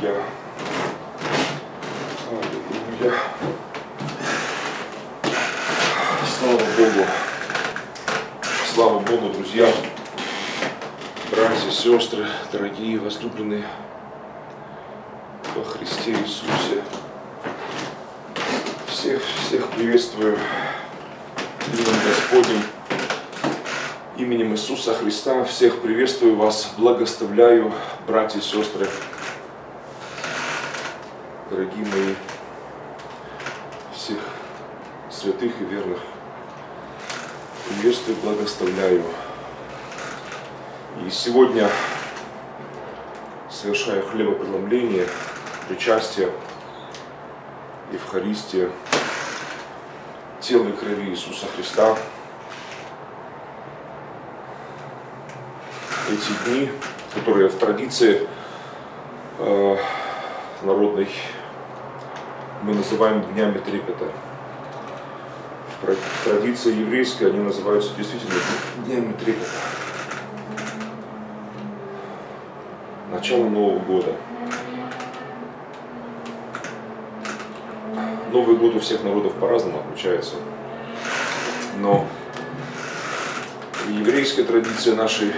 Аллилуйя. Аллилуйя. Слава Богу. Слава Богу, друзья, братья, сестры, дорогие, возлюбленные во Христе Иисусе. Всех приветствую именем Господним, именем Иисуса Христа. Всех приветствую вас, благословляю, братья и сестры, дорогие мои, всех святых и верных. Приветствую, благословляю. И сегодня совершаю хлебопреломление, причастие, Евхаристия, тела и крови Иисуса Христа. Эти дни, которые в традиции народной мы называем днями трепета. В традиции еврейской они называются действительно днями трепета. Начало Нового года. Новый год у всех народов по-разному отмечается. Но в еврейской традиции нашей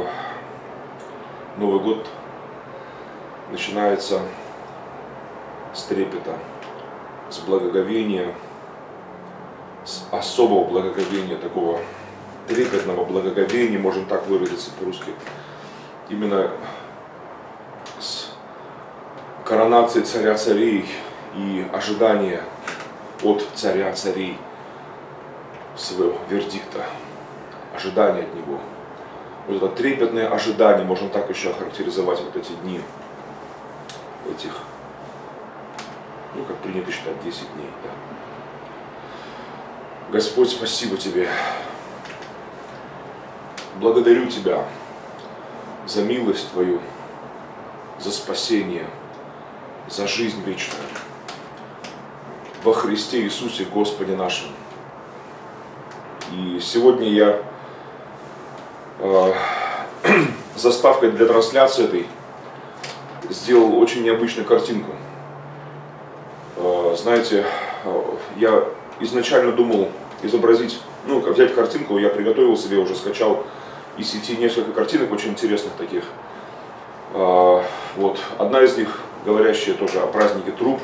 Новый год начинается с трепета, с благоговения, с особого благоговения, такого трепетного благоговения, можем так выразиться по-русски, именно с коронации царя царей и ожидания от царя царей своего вердикта, ожидания от него. Вот это трепетное ожидание, можно так еще охарактеризовать вот эти дни, этих, ну как принято считать, 10 дней. Да. Господь, спасибо Тебе. Благодарю Тебя за милость Твою, за спасение, за жизнь вечную. Во Христе Иисусе, Господе нашим. И сегодня я заставкой для трансляции этой сделал очень необычную картинку. Знаете, я изначально думал изобразить, ну, взять картинку, я приготовил себе, уже скачал из сети несколько картинок очень интересных таких. Вот, одна из них, говорящая тоже о празднике труб.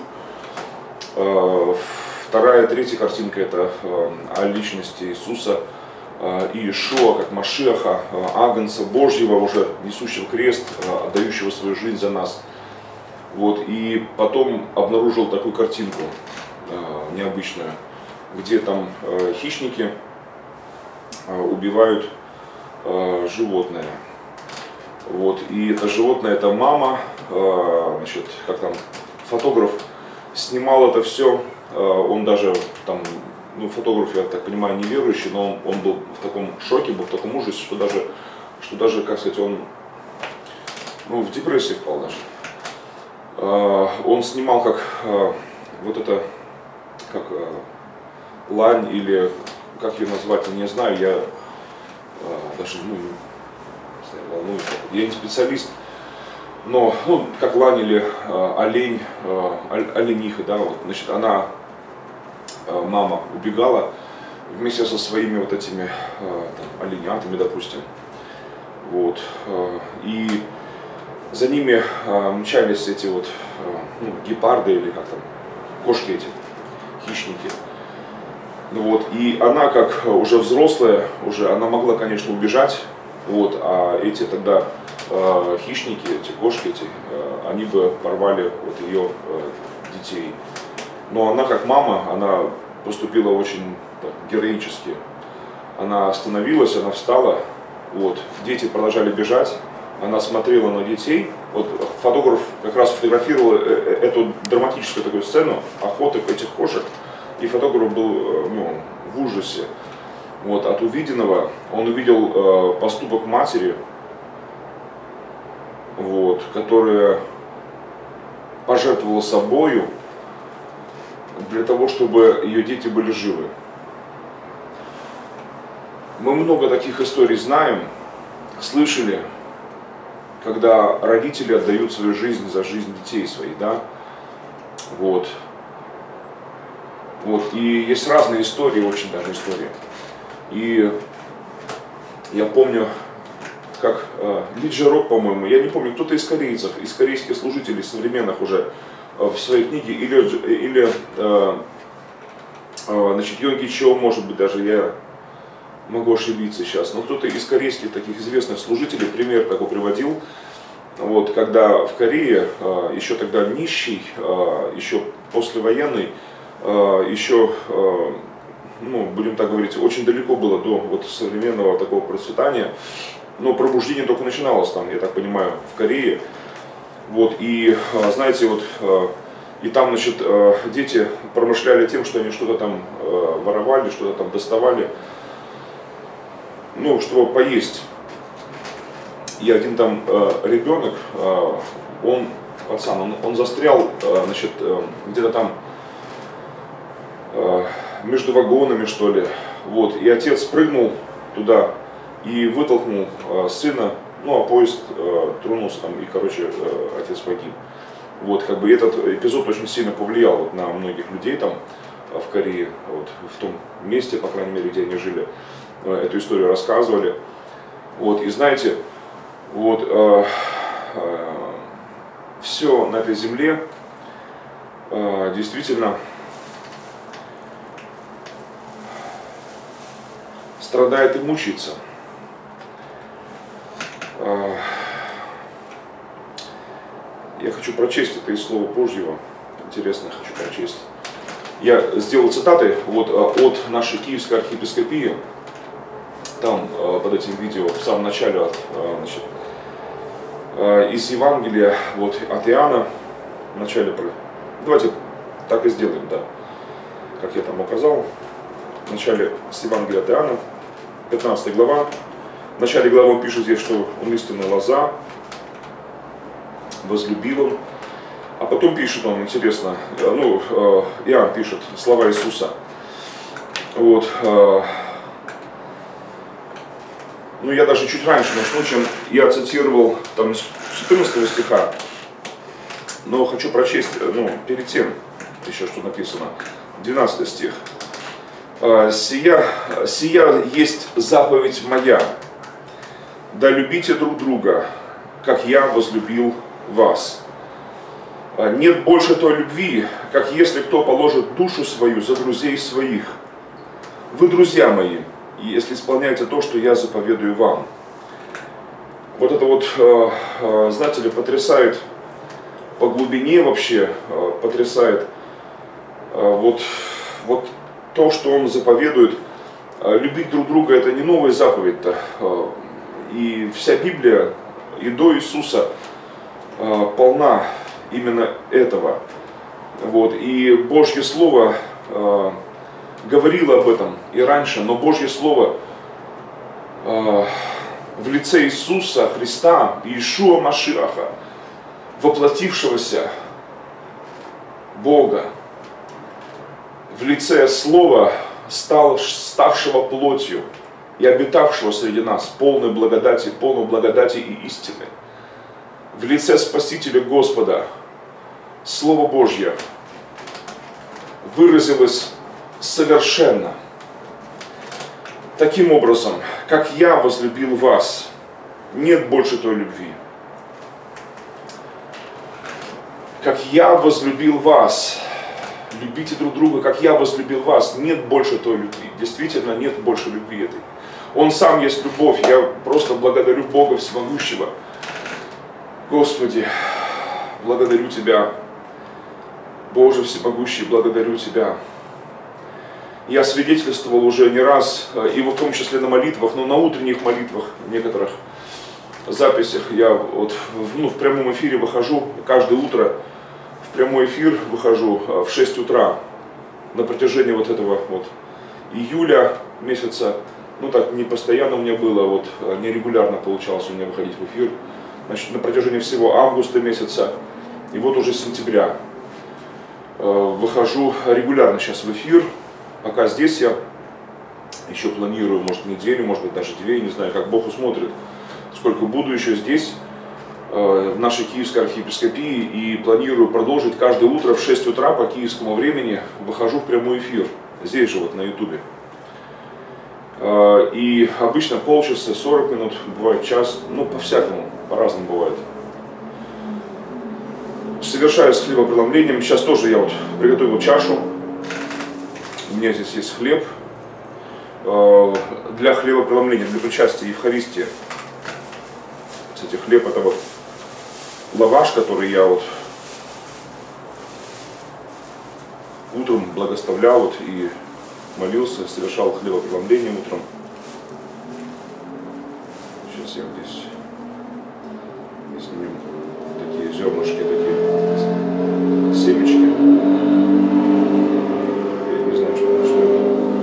Вторая, третья картинка — это о личности Иисуса и Иешуа, как Машиаха, Агнца Божьего, уже несущего крест, отдающего свою жизнь за нас. Вот, и потом обнаружил такую картинку необычную, где там хищники убивают животное. Вот, и это животное, это мама, значит, как там, фотограф снимал это все, он даже там, ну, фотограф, я так понимаю, неверующий, но он был в таком шоке, был в таком ужасе, что даже, как сказать, он, ну, в депрессии впал даже. Он снимал как вот это, как лань, или как ее назвать, я не знаю, я даже, ну, волнуюсь, я не специалист, но, ну, как лань или олень, олениха, да, вот, значит, она, мама, убегала вместе со своими вот этими там, оленятами, допустим, вот, и за ними мчались эти вот, ну, гепарды или как там, кошки эти, хищники. Вот, и она, как уже взрослая, уже она могла, конечно, убежать, вот, а эти тогда хищники, эти кошки, эти, они бы порвали вот ее детей. Но она, как мама, она поступила очень так, героически. Она остановилась, она встала, вот, дети продолжали бежать, она смотрела на детей. Вот фотограф как раз фотографировал эту драматическую такую сцену охоты этих кошек, и фотограф был, ну, в ужасе. Вот, от увиденного. Он увидел поступок матери, вот, которая пожертвовала собою для того, чтобы ее дети были живы. Мы много таких историй знаем, слышали, когда родители отдают свою жизнь за жизнь детей своих, да, вот. И есть разные истории, очень даже истории. И я помню, как Лиджи Рок, по-моему, я не помню, кто-то из корейцев, из корейских служителей современных уже в своей книге, или значит, Йонги Чо, может быть, даже я могу ошибиться сейчас, но кто-то из корейских таких известных служителей пример такой приводил, вот, когда в Корее, еще тогда нищий, еще послевоенный, еще, ну, будем так говорить, очень далеко было до вот современного такого процветания, но пробуждение только начиналось там, я так понимаю, в Корее, вот, и, знаете, вот, и там, значит, дети промышляли тем, что они что-то там воровали, что-то там доставали, ну, чтобы поесть. И один там ребенок, он, пацан, он застрял, значит, где-то там между вагонами, что ли, вот, и отец прыгнул туда и вытолкнул сына, ну, а поезд тронулся там, и, короче, отец погиб. Вот, как бы этот эпизод очень сильно повлиял вот на многих людей там в Корее, вот, в том месте, по крайней мере, где они жили, эту историю рассказывали. Вот, и знаете, вот, все на этой земле действительно страдает и мучается. Я хочу прочесть это из Слова Божьего. Интересно, хочу прочесть. Я сделал цитаты вот, от нашей Киевской архиепископии. Там под этим видео в самом начале, значит, из Евангелия вот, от Иоанна. В начале, давайте так и сделаем, да, как я там указал. В начале с Евангелия от Иоанна, 15 глава. В начале главы он пишет здесь, что он истинная лоза, возлюбил он. А потом пишет он, интересно, ну, Иоанн пишет слова Иисуса. Вот. Ну, я даже чуть раньше начну, чем я цитировал там с 14 стиха. Но хочу прочесть, ну, перед тем, еще что написано, 12 стих. «Сия есть заповедь моя, да любите друг друга, как я возлюбил вас. Нет больше той любви, как если кто положит душу свою за друзей своих. Вы друзья мои, если исполняете то, что я заповедую вам». Вот это вот, знаете ли, потрясает по глубине вообще, потрясает вот то, что он заповедует. Любить друг друга — это не новая заповедь-то. И вся Библия и до Иисуса полна именно этого. Вот. И Божье Слово говорило об этом и раньше, но Божье Слово в лице Иисуса Христа, Иешуа Машиаха, воплотившегося Бога, в лице Слова, ставшего плотью и обитавшего среди нас, полной благодати и истины, в лице Спасителя Господа, Слово Божье выразилось совершенно. Таким образом, как я возлюбил вас, нет больше той любви. Как я возлюбил вас, любите друг друга, как я возлюбил вас, нет больше той любви. Действительно, нет больше любви этой. Он сам есть любовь. Я просто благодарю Бога Всемогущего. Господи, благодарю Тебя. Боже Всемогущий, благодарю Тебя. Я свидетельствовал уже не раз, и в том числе на молитвах, но на утренних молитвах, в некоторых записях, я вот, в прямом эфире выхожу каждое утро, в прямой эфир выхожу в 6 утра на протяжении вот этого вот июля месяца. Ну так, не постоянно у меня было, вот нерегулярно получалось у меня выходить в эфир. Значит, на протяжении всего августа месяца и вот уже сентября выхожу регулярно сейчас в эфир. Пока здесь я еще планирую, может, неделю, может быть, даже 2, не знаю, как Бог усмотрит, сколько буду еще здесь. в нашей Киевской архиепископии и планирую продолжить каждое утро в 6 утра по киевскому времени. Выхожу в прямой эфир, здесь же вот на ютубе. И обычно полчаса, 40 минут, бывает час, ну по-всякому, по-разному бывает. Совершаю с хлебопреломлением. Сейчас тоже я вот приготовил чашу. У меня здесь есть хлеб для хлебопреломления, для причастия Евхаристии. Кстати, хлеб это вот лаваш, который я вот утром благословлял вот и молился, совершал хлебопреломление утром. Сейчас я вот здесь снимем такие зернышки, такие семечки. Я не знаю, что это.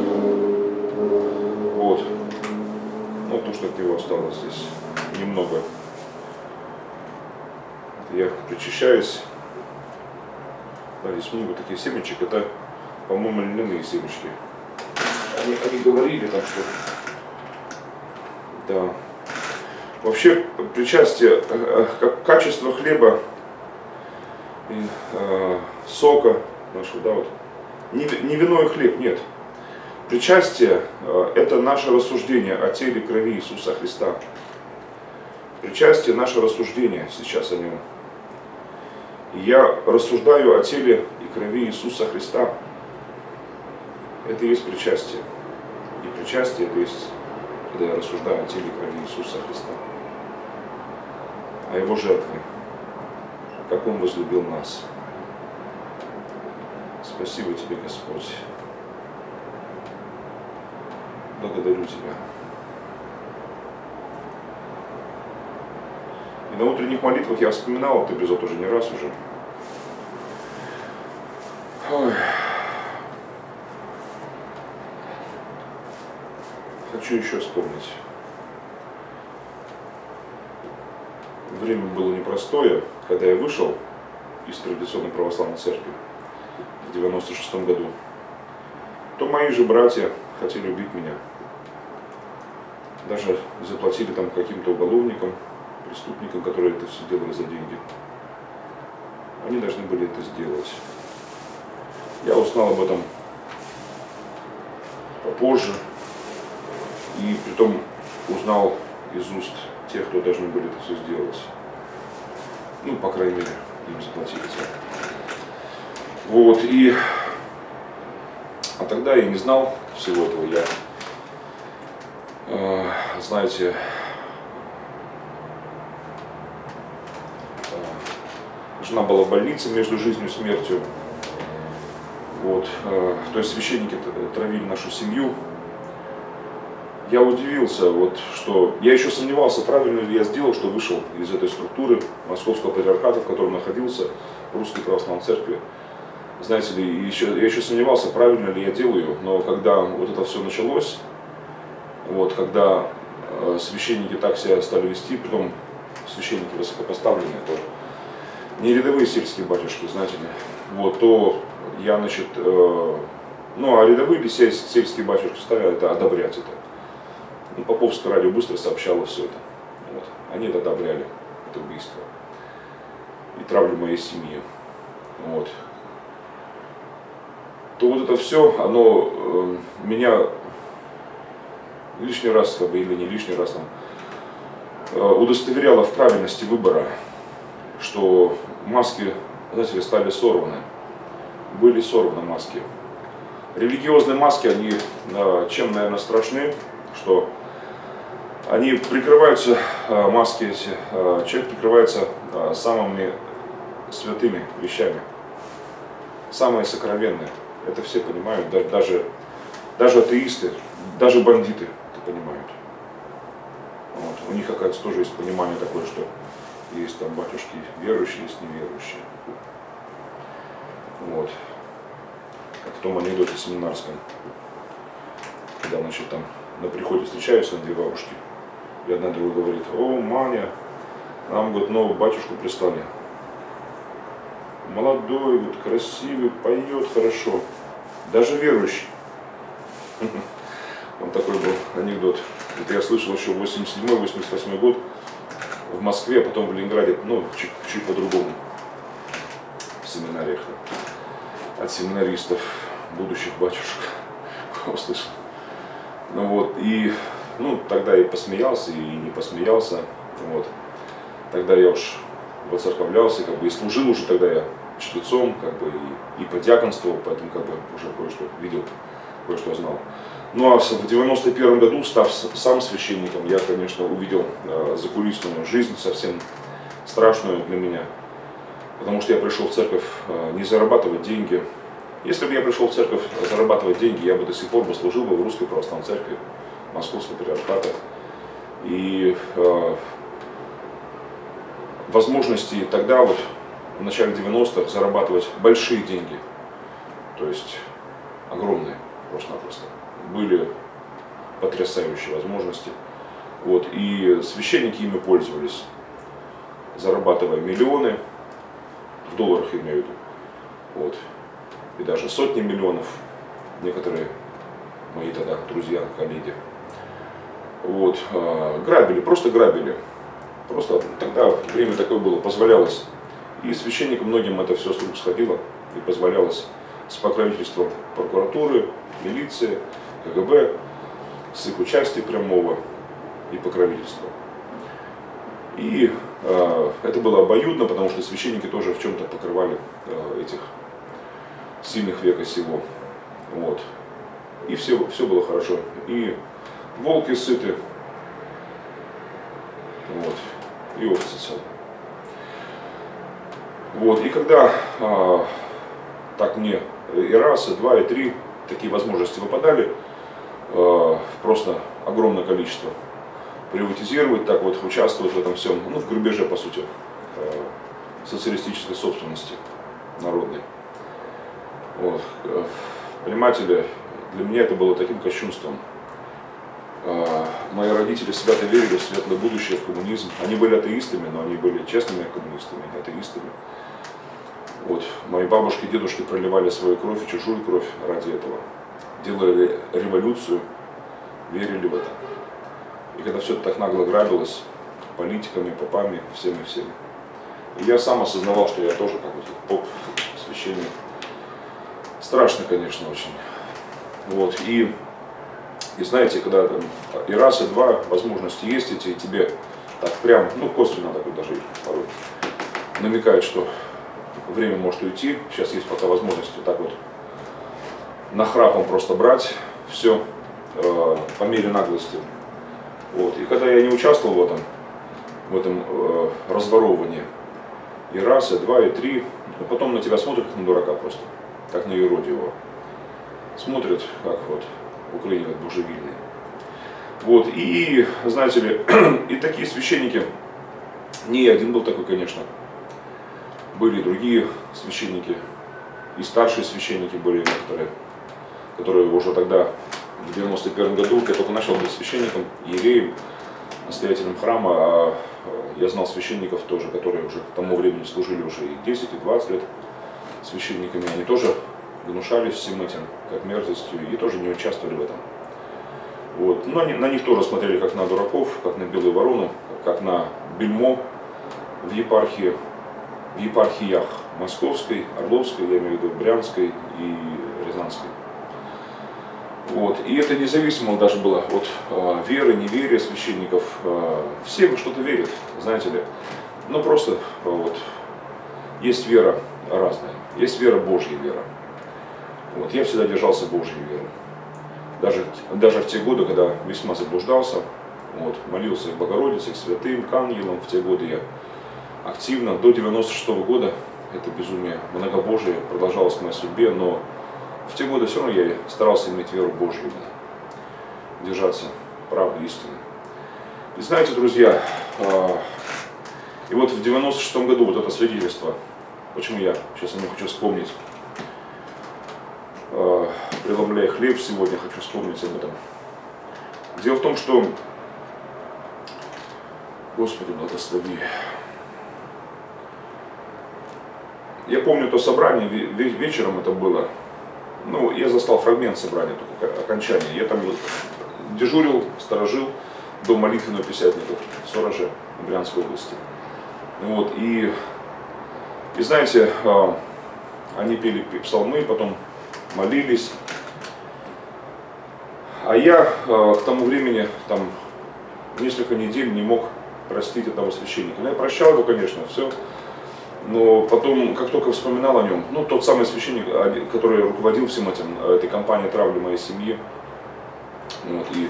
Вот. Ну, то, что от него осталось здесь немного. Я причащаюсь. Да, здесь много таких семечек. Это, по-моему, льняные семечки. Они говорили так, что... Да. Вообще, причастие, качество хлеба и сока нашего, да, вот, не вино и хлеб, нет. Причастие – это наше рассуждение о теле и крови Иисуса Христа. Причастие – наше рассуждение сейчас о нем. И я рассуждаю о теле и крови Иисуса Христа. Это и есть причастие. И причастие – это есть, когда я рассуждаю о теле и крови Иисуса Христа. О Его жертве. Как Он возлюбил нас. Спасибо Тебе, Господь. Благодарю Тебя. И на утренних молитвах я вспоминал этот эпизод уже не раз уже. Ой. Хочу еще вспомнить. Время было непростое, когда я вышел из традиционной православной церкви в 96-м году. То мои же братья хотели убить меня. Даже заплатили там каким-то уголовникам, преступникам, которые это все делали за деньги. Они должны были это сделать. Я узнал об этом попозже. И притом узнал из уст тех, кто должны были это все сделать. Ну, по крайней мере, им заплатили. Вот, и... А тогда я не знал всего этого. Я, знаете, жена была в больнице между жизнью и смертью. Вот, то есть священники травили нашу семью. Я удивился, вот, что я еще сомневался, правильно ли я сделал, что вышел из этой структуры Московского патриархата, в котором находился, Русской Православной Церкви. Знаете ли, я еще сомневался, правильно ли я делаю, но когда вот это все началось, вот, когда священники так себя стали вести, притом священники высокопоставленные, то не рядовые сельские батюшки, знаете ли, вот, то я, значит, ну, а рядовые сельские батюшки стали это одобрять это. И Поповское радио быстро сообщало все это. Вот. Они это одобряли, это убийство. И травлю моей семьи. Вот. То вот это все, оно меня лишний раз, как бы, или не лишний раз, там, удостоверяло в правильности выбора, что маски, знаете ли, стали сорваны. Были сорваны маски. Религиозные маски, они чем, наверное, страшны, что они прикрываются, маски эти, человек прикрывается самыми святыми вещами, самые сокровенные. Это все понимают, даже атеисты, даже бандиты это понимают. Вот. У них, оказывается, тоже есть понимание такое, что есть там батюшки верующие, есть неверующие. Вот. Как в том анекдоте семинарском, когда, значит, там на приходе встречаются две бабушки, и одна другая говорит: о, Маня, нам, говорит, нового батюшку прислали. Молодой, вот, красивый, поет хорошо, даже верующий. Он такой был анекдот. Это я слышал еще 87-88 год. в Москве, а потом в Ленинграде, ну, чуть по-другому, в семинариях, от семинаристов, будущих батюшек, услышал. Ну вот, и, ну, тогда и посмеялся, и не посмеялся, вот. Тогда я уж воцерковлялся, как бы, и служил уже тогда я чтецом, как бы, и подьяконствовал, поэтому, как бы, уже кое-что видел, кое-что знал. Ну, а в 91 году, став сам священником, я, конечно, увидел закулисную жизнь, совсем страшную для меня, потому что я пришел в церковь не зарабатывать деньги. Если бы я пришел в церковь зарабатывать деньги, я бы до сих пор служил бы в Русской Православной Церкви Московского Патриархата. И возможности тогда, вот, в начале 90-х, зарабатывать большие деньги, то есть огромные просто-напросто, были потрясающие возможности. Вот, и священники ими пользовались, зарабатывая миллионы, в долларах я имею в виду, вот, и даже сотни миллионов, некоторые мои тогда друзья, коллеги. Вот, грабили, просто грабили. Просто тогда время такое было, позволялось. И священникам многим это все с рук сходило и позволялось с покровительством прокуратуры, милиции, КГБ, с их участия прямого и покровительства. И это было обоюдно, потому что священники тоже в чем-то покрывали этих сильных века сего. Вот. И все было хорошо. И волки сыты, вот, и овцы целы. Вот. И когда так мне и раз, и два, и три такие возможности выпадали, просто огромное количество, приватизировать, так вот участвовать в этом всем, ну, в грабеже, по сути, социалистической собственности народной. Вот. Понимаете ли, для меня это было таким кощунством. Мои родители свято верили в светлое будущее, в коммунизм. Они были атеистами, но они были честными коммунистами, атеистами. Вот. Мои бабушки и дедушки проливали свою кровь, чужую кровь ради этого. Делали революцию, верили в это. И когда все это так нагло грабилось, политиками, попами, всеми. И я сам осознавал, что я тоже как бы поп, священник. Страшно, конечно, очень. Вот. И знаете, когда там и раз, и два возможности есть эти, и тебе так прям, ну, косвенно так вот даже порой намекают, что время может уйти. Сейчас есть пока возможность вот так вот нахрапом просто брать все по мере наглости. Вот. И когда я не участвовал в этом разворовывании, и раз, и два, и три, ну, потом на тебя смотрят как на дурака просто, как на юродивого. Смотрят, как вот в Украине, как божевильные. Вот. И, знаете ли, и такие священники, не я один был такой, конечно, были и другие священники, и старшие священники были некоторые, которые уже тогда, в 91 году, я только начал быть священником, иереем, настоятелем храма, а я знал священников тоже, которые уже к тому времени служили уже и 10, и 20 лет священниками, они тоже гнушались всем этим, как мерзостью, и тоже не участвовали в этом. Вот. Но на них тоже смотрели как на дураков, как на белую ворону, как на бельмо в епархиях Московской, Орловской, я имею в виду, Брянской и Рязанской. Вот. И это независимо даже было от веры, неверия священников. Все во что-то верят, знаете ли. Но просто вот, есть вера разная, есть вера Божья вера. Вот. Я всегда держался Божьей веры. Даже в те годы, когда весьма заблуждался, вот, молился к Богородице, к святым, к ангелам, в те годы я активно, до 96-го года, это безумие многобожие продолжалось в моей судьбе, но в те годы все равно я старался иметь веру Божью, держаться правды, истины. И знаете, друзья, и вот в 96-м году вот это свидетельство, почему я сейчас не хочу вспомнить, преломляя хлеб сегодня, хочу вспомнить об этом. Дело в том, что, Господи, благослови. Я помню то собрание, вечером это было. Ну, я застал фрагмент собрания, только окончание. Я там дежурил, сторожил дом молитвенного пятидесятников в Сураже, в Брянской области. Вот, и знаете, они пели псалмы, потом молились. А я к тому времени, там, несколько недель не мог простить этого священника. Ну, я прощал его, конечно, все. Но потом, как только вспоминал о нем, ну, тот самый священник, который руководил всем этим, этой кампанией травли моей семьи, вот, и,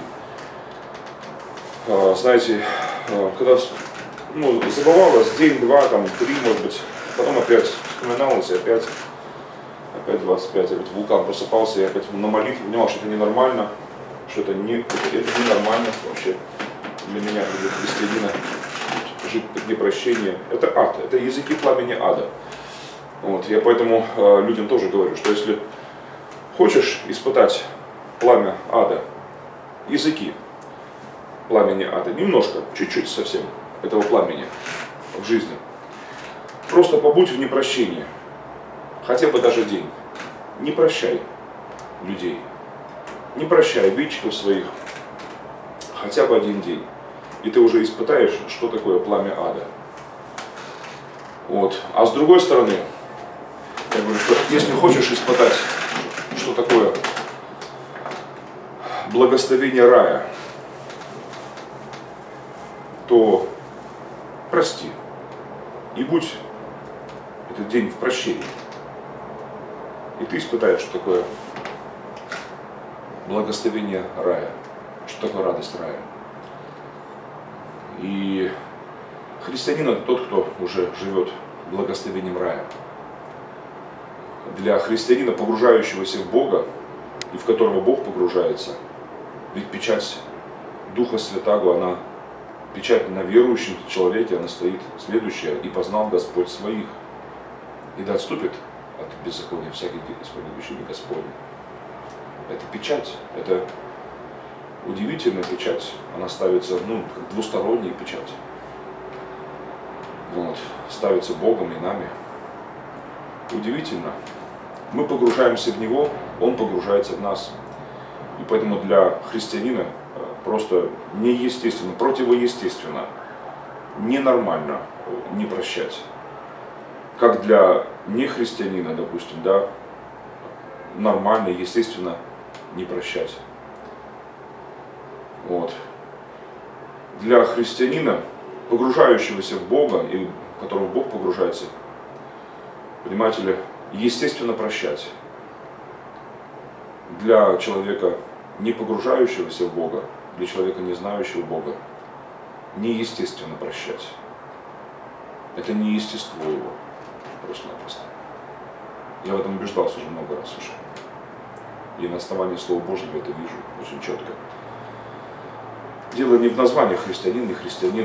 знаете, когда, ну, забывалось день, два, там, 3, может быть, потом опять вспоминалось, и опять 25, опять вулкан просыпался, я опять на молитве понимал, что это ненормально, что это ненормально вообще для меня, для христианина. Жить в непрощении, это ад, это языки пламени ада. Вот, я поэтому людям тоже говорю, что если хочешь испытать пламя ада, языки пламени ада, немножко, чуть-чуть совсем этого пламени в жизни, просто побудь в непрощении, хотя бы даже день. Не прощай людей, не прощай обидчиков своих, хотя бы один день. И ты уже испытаешь, что такое пламя ада. Вот. А с другой стороны, я говорю, что если хочешь испытать, что такое благословение рая, то прости. И будь этот день в прощении. И ты испытаешь, что такое благословение рая, что такое радость рая. И христианин — это тот, кто уже живет благословением рая. Для христианина, погружающегося в Бога, и в которого Бог погружается, ведь печать Духа Святаго, она, печать на верующем человеке, она стоит следующая: «И познал Господь своих, и да отступит от беззакония всяких исповедующих Господня». Это печать, это удивительная печать, она ставится, ну, как двусторонняя печать. Вот, ставится Богом и нами. Удивительно. Мы погружаемся в Него, Он погружается в нас. И поэтому для христианина просто неестественно, противоестественно, ненормально не прощать. Как для нехристианина, допустим, да, нормально, естественно, не прощать. Вот. Для христианина, погружающегося в Бога, и в которого Бог погружается, понимаете ли, естественно прощать. Для человека, не погружающегося в Бога, для человека, не знающего Бога, неестественно прощать. Это не естество его, просто-напросто. Я в этом убеждался уже много раз уже. И на основании Слова Божьего это вижу очень четко. Дело не в названии христианин, не христианин.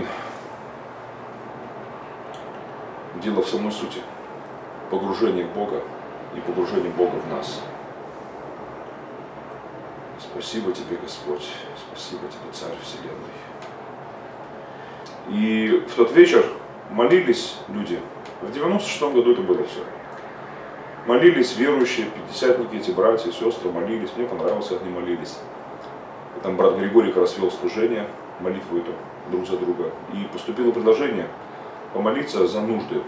Дело в самой сути. Погружение в Бога и погружение Бога в нас. Спасибо тебе, Господь. Спасибо тебе, Царь Вселенной. И в тот вечер молились люди. В 96-м году это было все. Молились верующие, пятидесятники, эти братья, сестры молились. Мне понравилось, как они молились. И там брат Григорий как раз вел служение, молитву эту друг за друга. И поступило предложение помолиться за нужды.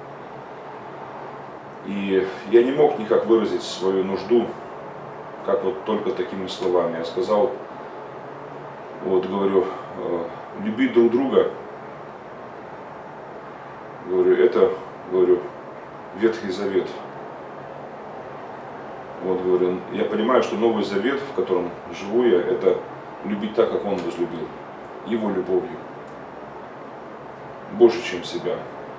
И я не мог никак выразить свою нужду, как вот только такими словами. Я сказал, вот говорю, любить друг друга, говорю, это, говорю, Ветхий Завет. Вот, говорю, я понимаю, что Новый Завет, в котором живу я, это любить так, как Он возлюбил, Его любовью, больше, чем себя.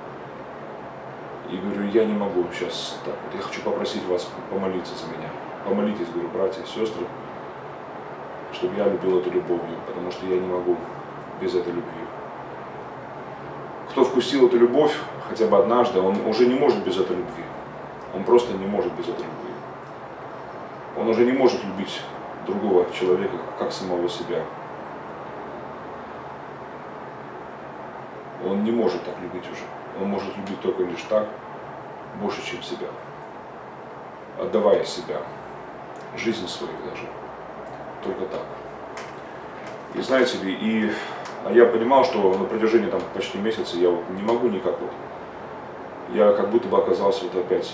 И говорю, я не могу сейчас так вот, я хочу попросить вас помолиться за меня. Помолитесь, говорю, братья, сестры, чтобы я любил эту любовью, потому что я не могу без этой любви. Кто вкусил эту любовь хотя бы однажды, он уже не может без этой любви. Он просто не может без этой любви. Он уже не может любить другого человека, как самого себя. Он не может так любить уже. Он может любить только лишь так, больше, чем себя. Отдавая себя, жизнь свою даже. Только так. И знаете ли, и А я понимал, что на протяжении там почти месяца я вот не могу никак вот. Я как будто бы оказался вот опять,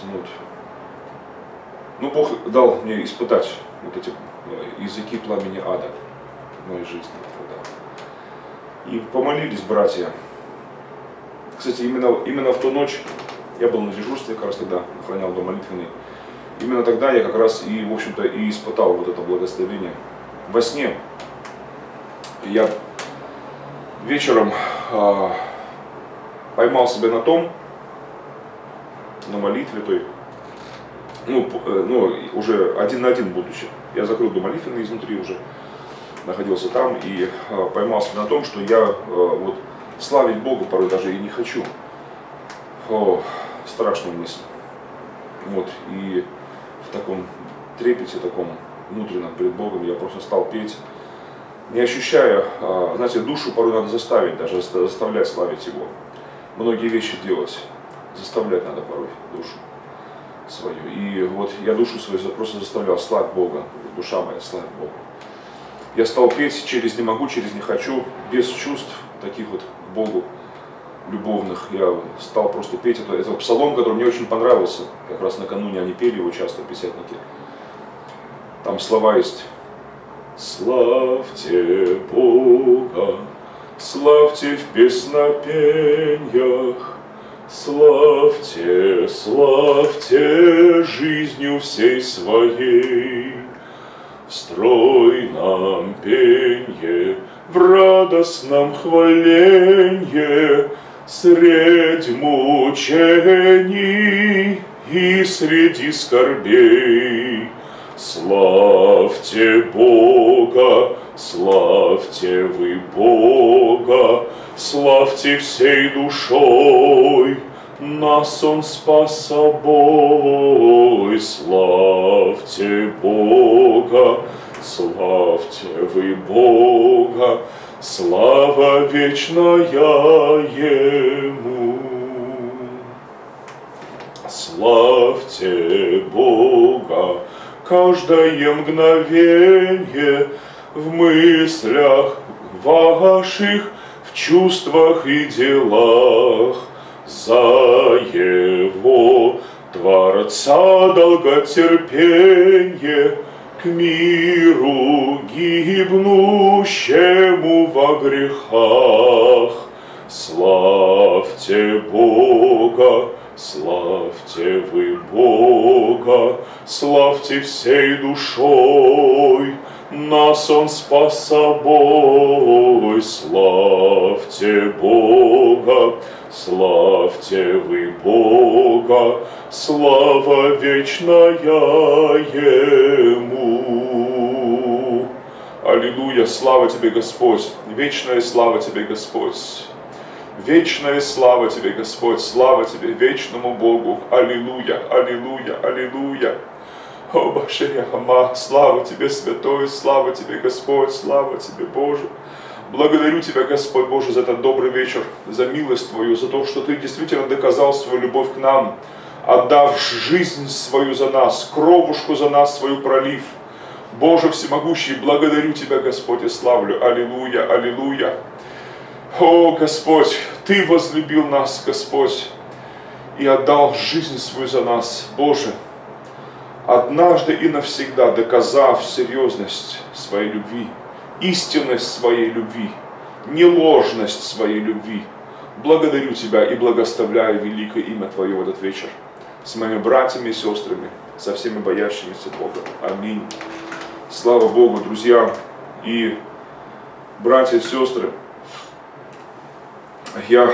ну Бог дал мне испытать вот эти языки пламени ада в моей жизни. Да. И помолились братья. Кстати, именно в ту ночь я был на дежурстве, как раз тогда охранял дом молитвенный. Именно тогда я как раз и, в общем-то, и испытал вот это благословение. Во сне я вечером поймал себя на том, на молитве той, уже один на один будучи. Я закрыл дом молитвенный изнутри уже, находился там и поймал себя на том, что я вот славить Бога порой даже и не хочу. Страшная мысль. Вот, и в таком трепете, таком внутреннем перед Богом я просто стал петь, не ощущая, знаете, душу порой надо заставить, даже заставлять славить Его. Многие вещи делать, заставлять надо порой душу свою. И вот я душу свою просто заставлял: славь Бога, душа моя, славь Бога. Я стал петь через «не могу», через «не хочу», без чувств таких вот к Богу любовных. Я стал просто петь этот псалом, который мне очень понравился. Как раз накануне они пели его часто, пятидесятники. Там слова есть: «Славьте Бога, славьте в песнопениях, славьте, славьте жизнью всей своей, в стройном пенье, в радостном хваленье, средь мучений и среди скорбей. Славьте Бога, славьте вы Бога, славьте всей душой, нас Он спас собой. Славьте Бога, славьте вы Бога, слава вечная Ему. Славьте Бога, каждое мгновенье в мыслях ваших, в чувствах и делах, за Его Творца долготерпенье, к миру гибнущему во грехах. Славьте Бога, славьте вы Бога, славьте всей душой, нас Он спас собой. Славьте Бога, славьте вы Бога, слава вечная Ему. Аллилуйя, слава Тебе, Господь, вечная слава Тебе, Господь. Вечная слава Тебе, Господь, слава Тебе, вечному Богу. Аллилуйя, аллилуйя, аллилуйя. О, Башеряхама, слава Тебе, Святой, слава Тебе, Господь, слава Тебе, Боже. Благодарю Тебя, Господь Боже, за этот добрый вечер, за милость Твою, за то, что Ты действительно доказал свою любовь к нам, отдав жизнь свою за нас, кровушку за нас свою пролив. Боже всемогущий, благодарю Тебя, Господь, и славлю. Аллилуйя, аллилуйя. О, Господь, Ты возлюбил нас, Господь, и отдал жизнь свою за нас, Боже, однажды и навсегда доказав серьезность своей любви, истинность своей любви, неложность своей любви. Благодарю Тебя и благословляю великое имя Твое в этот вечер с моими братьями и сестрами, со всеми боящимися Бога. Аминь. Слава Богу, друзья и братья и сестры. Я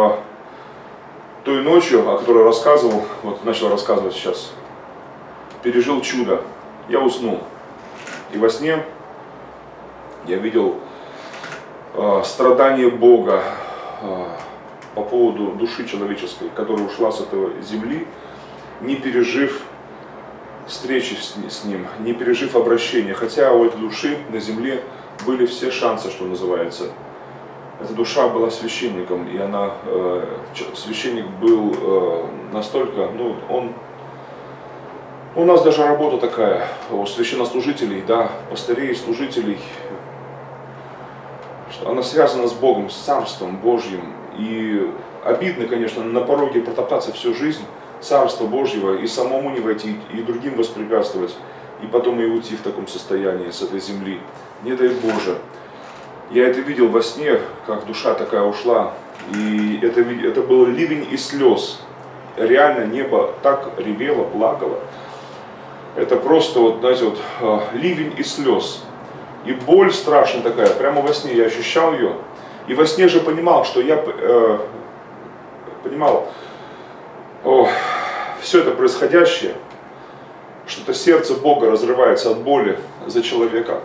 той ночью, о которой рассказывал, вот начал рассказывать сейчас, пережил чудо. Я уснул. И во сне я видел страдание Бога по поводу души человеческой, которая ушла с этой земли, не пережив встречи с Ним, не пережив обращения. Хотя у этой души на земле были все шансы, что называется. Эта душа была священником, и она, священник был настолько, у нас даже работа такая, у священнослужителей, да, пастырей, служителей, она связана с Богом, с Царством Божьим. И обидно, конечно, на пороге протоптаться всю жизнь Царства Божьего и самому не войти, и другим воспрепятствовать, и потом и уйти в таком состоянии с этой земли. Не дай Боже. Я это видел во сне, как душа такая ушла, и это был ливень из слез. Реально небо так ревело, плакало. Это просто, вот, знаете, вот, ливень из слез. И боль страшная такая, прямо во сне я ощущал ее. И во сне же понимал, что я понимал, все это происходящее, что-то сердце Бога разрывается от боли за человека.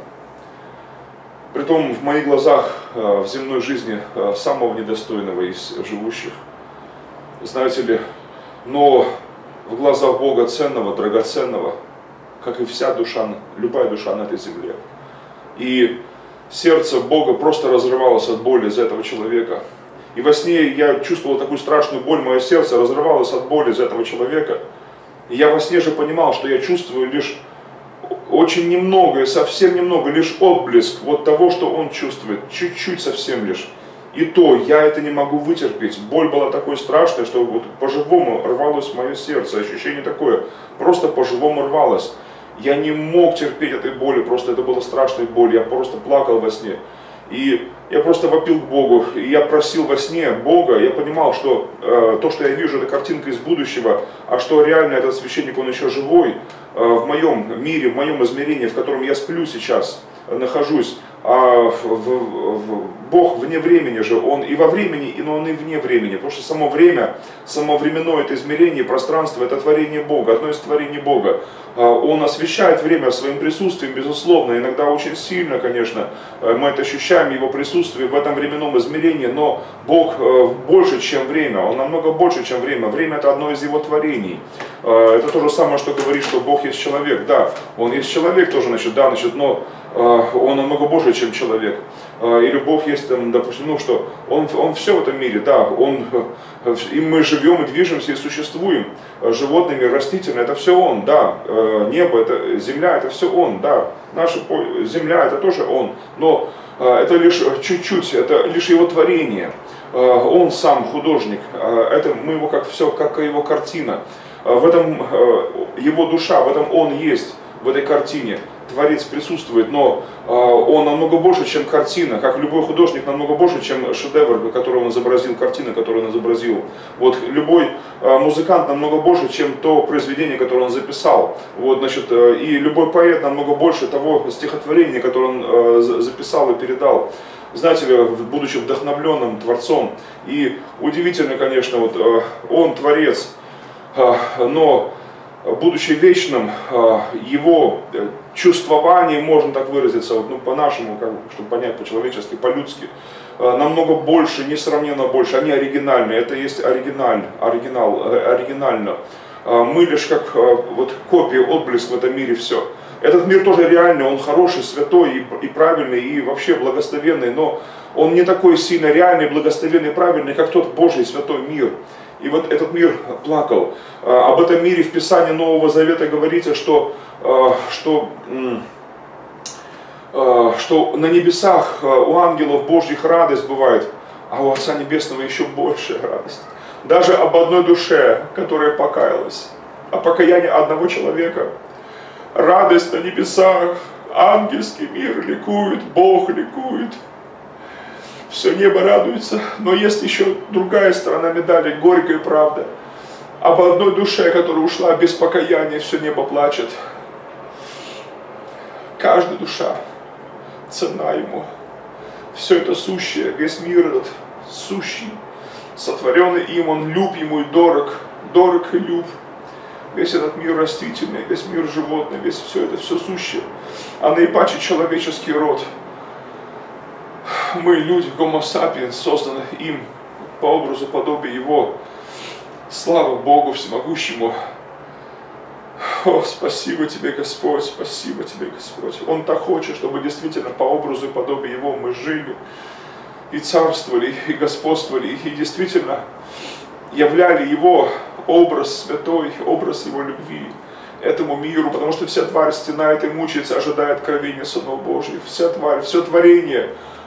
Притом в моих глазах в земной жизни самого недостойного из живущих. Знаете ли, но в глазах Бога ценного, драгоценного, как и вся душа, любая душа на этой земле. И сердце Бога просто разрывалось от боли за этого человека. И во сне я чувствовал такую страшную боль, мое сердце разрывалось от боли за этого человека. И я во сне же понимал, что я чувствую лишь очень немного, совсем немного, лишь отблеск вот того, что он чувствует, чуть-чуть совсем лишь. И то я это не могу вытерпеть. Боль была такой страшной, что вот по-живому рвалось мое сердце. Ощущение такое, просто по-живому рвалось. Я не мог терпеть этой боли, просто это была страшная боль. Я просто плакал во сне. И я просто вопил к Богу, и я просил во сне Бога, я понимал, что то, что я вижу, это картинка из будущего, а что реально этот священник, он еще живой в моем мире, в моем измерении, в котором я сплю сейчас, нахожусь. А Бог вне времени же, Он и во времени, но Он и вне времени, потому что само время, само временное это измерение, пространство, это творение Бога, одно из творений Бога. Он освещает время своим присутствием, безусловно, иногда очень сильно, конечно, мы это ощущаем, Его присутствие в этом временном измерении, но Бог больше, чем время, Он намного больше, чем время. Время это одно из Его творений. Это то же самое, что говорит, что Бог есть человек. Да, Он есть человек тоже, но Он намного больше, чем человек. Или Бог есть, там, допустим, что он все в этом мире, да, и мы живем, и движемся, и существуем. Животными, растительно, это все Он, да. Небо, это земля, это все Он, да. Наша земля, это тоже Он. Но это лишь чуть-чуть, это лишь Его творение. Он сам художник, это мы его как все, как Его картина. В этом Его душа, в этом Он есть, в этой картине. Творец присутствует, но он намного больше, чем картина, как любой художник намного больше, чем шедевр, который он изобразил, картина, которую он изобразил. Вот любой музыкант намного больше, чем то произведение, которое он записал. Вот, значит, и любой поэт намного больше того стихотворения, которое он записал и передал. Знаете ли, будучи вдохновленным творцом. И удивительно, конечно, вот он творец, но будучи вечным, его чувствование, можно так выразиться, вот, ну, по-нашему, чтобы понять по-человечески, по-людски, намного больше, несравненно больше, они оригинальны, это есть оригинально. Мы лишь как вот копия, отблеск в этом мире, все. Этот мир тоже реальный, он хороший, святой и правильный, и вообще благословенный, но он не такой сильно реальный, благословенный, правильный, как тот Божий святой мир. И вот этот мир плакал. Об этом мире в Писании Нового Завета говорится, что на небесах у ангелов Божьих радость бывает, а у Отца Небесного еще большая радость. Даже об одной душе, которая покаялась, о покаянии одного человека. Радость на небесах, ангельский мир ликует, Бог ликует. Все небо радуется, но есть еще другая сторона медали, горькая правда. Об одной душе, которая ушла без покаяния, все небо плачет. Каждая душа цена ему. Все это сущее, весь мир этот сущий, сотворенный им, он люб ему и дорог и люб. Весь этот мир растительный, весь мир животный, весь все это, все сущее. А наипаче человеческий род. Мы, люди, Homo sapiens, созданы им по образу, подобию Его. Слава Богу Всемогущему. О, спасибо Тебе, Господь, спасибо Тебе, Господь. Он так хочет, чтобы действительно по образу и подобию Его мы жили, и царствовали, и господствовали, и действительно являли Его образ святой, образ Его любви этому миру, потому что вся тварь стенает и мучается, ожидая откровения сынов Божьих. Вся тварь, все творение,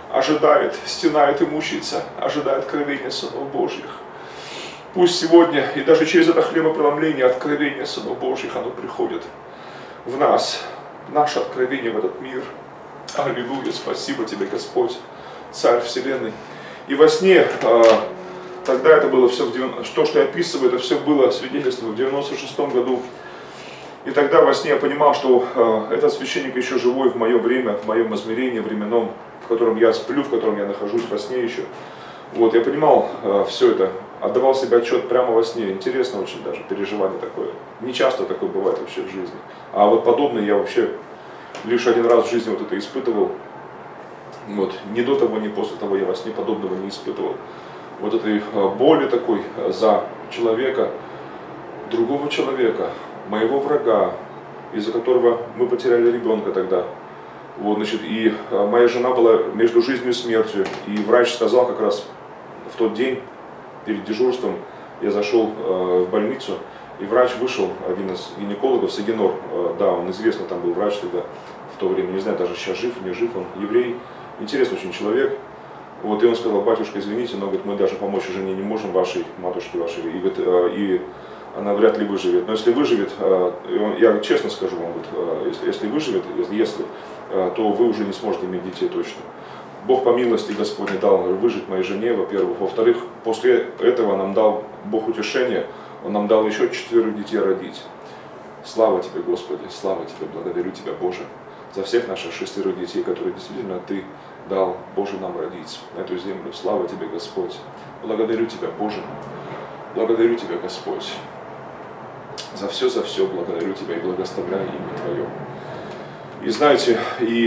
ожидает, стенает и мучается, ожидает откровения сынов Божьих. Пусть сегодня и даже через это хлебопреломление откровение сынов Божьих, оно приходит в нас, наше откровение в этот мир. Аллилуйя, спасибо тебе, Господь, Царь Вселенной. И во сне, тогда это было все, то, что я описываю, это все было свидетельство в 96-м году. И тогда во сне я понимал, что этот священник еще живой в мое время, в моем измерении временном, в котором я сплю, в котором я нахожусь во сне еще. Вот, я понимал все это, отдавал себе отчет прямо во сне. Интересно очень даже, переживание такое. Не часто такое бывает вообще в жизни. А вот подобное я вообще лишь один раз в жизни вот это испытывал. Вот, ни до того, ни после того я во сне подобного не испытывал. Вот этой боли такой за человека, другого человека, моего врага, из-за которого мы потеряли ребенка тогда. Вот, значит, и моя жена была между жизнью и смертью. И врач сказал как раз в тот день, перед дежурством, я зашел в больницу, и врач вышел, один из гинекологов, Сагинор, да, он известный там был врач тогда, в то время, не знаю, даже сейчас жив, не жив, он еврей, интересный очень человек. Вот, и он сказал: батюшка, извините, но говорит, мы даже помочь жене не можем, вашей матушке вашей, и, говорит, и она вряд ли выживет. Но если выживет, я честно скажу вам, если выживет, то вы уже не сможете иметь детей точно. Бог по милости Господней дал выжить моей жене, во-первых. Во-вторых, после этого нам дал Бог утешение, Он нам дал еще 4 детей родить. Слава Тебе, Господи, слава Тебе, благодарю Тебя, Боже, за всех наших 6 детей, которые действительно Ты дал, Боже, нам родить на эту землю. Слава Тебе, Господь. Благодарю Тебя, Боже. Благодарю Тебя, Господь. За все благодарю Тебя и благословляю имя Твое. И знаете,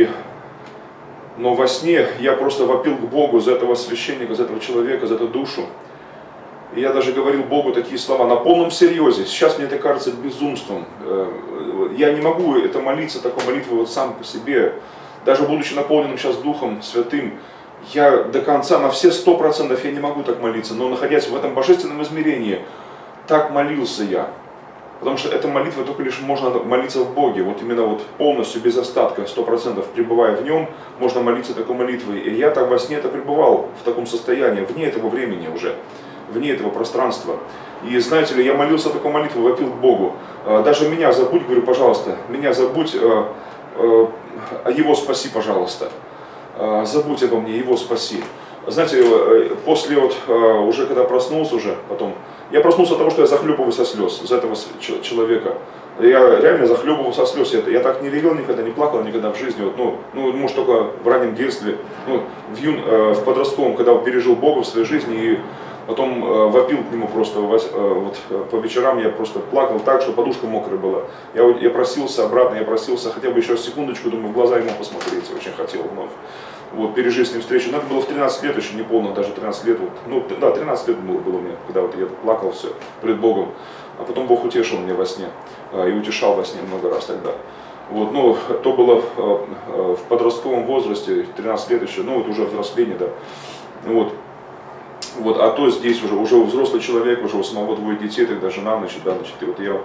но во сне я просто вопил к Богу за этого священника, за этого человека, за эту душу. И я даже говорил Богу такие слова на полном серьезе. Сейчас мне это кажется безумством. Я не могу это молиться, такой молитвой вот сам по себе. Даже будучи наполненным сейчас Духом Святым, я до конца, на все 100% я не могу так молиться. Но находясь в этом божественном измерении, так молился я. Потому что эта молитва только лишь можно молиться в Боге. Вот именно вот полностью, без остатка, 100% пребывая в Нем, можно молиться такой молитвой. И я там во сне это пребывал в таком состоянии, вне этого времени уже, вне этого пространства. И знаете ли, я молился такой молитвой, вопил к Богу. Даже меня забудь, говорю, пожалуйста, меня забудь, Его спаси, пожалуйста. Забудь обо мне, Его спаси. Знаете, после вот, уже когда проснулся уже потом, я проснулся от того, что я захлебываюсь со слез за этого человека. Я реально захлебывался со слез. Я так не ревел никогда, не плакал никогда в жизни. Вот, может, только в раннем детстве, в подростковом, когда пережил Бога в своей жизни и потом вопил к Нему просто. Вот, по вечерам я просто плакал так, что подушка мокрая была. Я просился обратно, я просился хотя бы еще секундочку, думаю, в глаза Ему посмотреть. Я очень хотел вновь. Вот, пережить с Ним встречу. Но это было в 13 лет, еще не полно, даже 13 лет. Вот, 13 лет было у меня, когда вот я плакал все пред Богом. А потом Бог утешил меня во сне. И утешал во сне много раз тогда. Вот, то было в подростковом возрасте, 13 лет еще, вот уже взросление, да. Вот, а то здесь уже взрослый человек, уже у самого 2 детей, тогда жена, и вот я,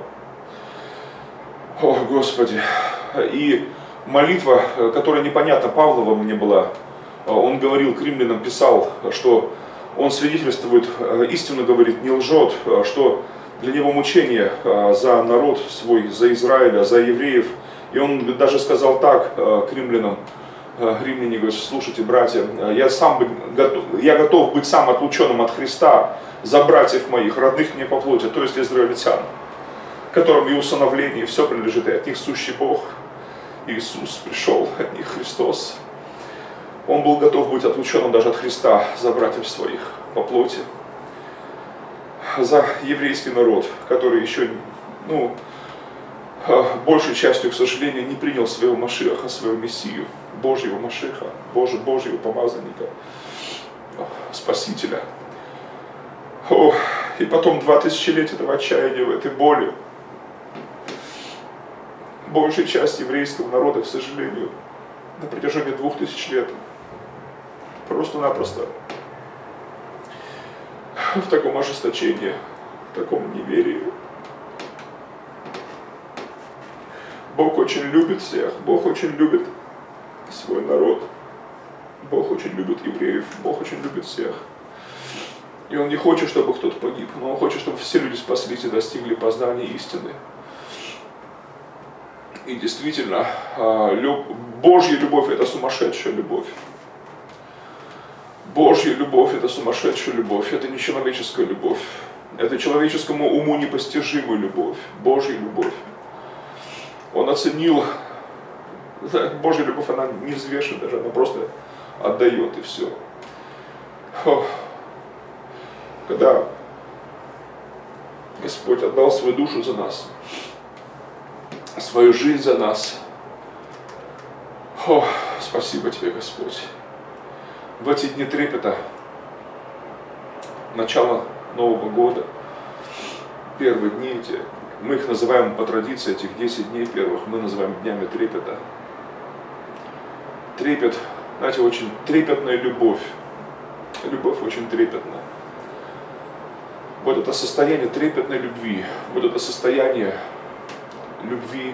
о Господи, и молитва, которая непонятна Павлова мне была, он говорил к римлянам, писал, что он свидетельствует, истину говорит, не лжет, что для него мучение за народ свой, за Израиля, за евреев, и он даже сказал так к римлянам, римляне говорят: слушайте, братья, я готов быть сам отлученным от Христа за братьев моих, родных мне по плоти, то есть израильтян, которым и усыновление, и все принадлежит, и от них сущий Бог. Иисус пришел, от них Христос. Он был готов быть отлученным даже от Христа за братьев своих по плоти, за еврейский народ, который еще, большей частью, к сожалению, не принял своего Машиаха, своего Мессию, Божьего Машиаха, Божьего помазанника, Спасителя. И потом 2000 лет этого отчаяния, в этой боли. Большая часть еврейского народа, к сожалению, на протяжении 2000 лет просто-напросто в таком ожесточении, в таком неверии. Бог очень любит всех, Бог очень любит свой народ. Бог очень любит евреев, Бог очень любит всех. И Он не хочет, чтобы кто-то погиб, но Он хочет, чтобы все люди спаслись и достигли познания истины. И действительно, Божья любовь – это сумасшедшая любовь. Божья любовь – это сумасшедшая любовь, это не человеческая любовь. Это человеческому уму непостижимая любовь, Божья любовь. Он оценил, Божья любовь, она не взвешивает даже, она просто отдает и все. Когда Господь отдал свою душу за нас, свою жизнь за нас, спасибо Тебе, Господь. В эти дни трепета, начало Нового года, первые дни эти, мы их называем по традиции, этих 10 дней первых, мы называем днями трепета. Трепет, знаете, очень трепетная любовь. Любовь очень трепетная. Вот это состояние трепетной любви, вот это состояние любви